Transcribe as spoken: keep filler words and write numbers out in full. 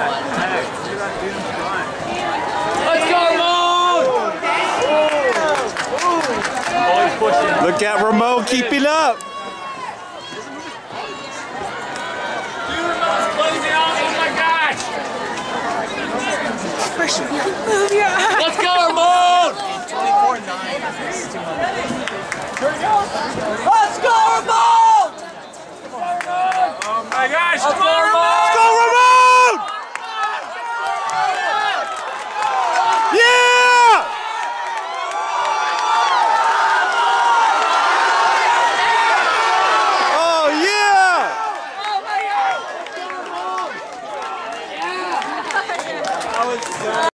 Let's go, Ramon! Look at Ramon keeping up. Move your eyes. Let's go, Ramon! twenty-four nine. Let's go, Ramon! Oh my gosh, come on, Ramon! Let's go, Ramon! Yeah! Oh, yeah! Oh my God. That was so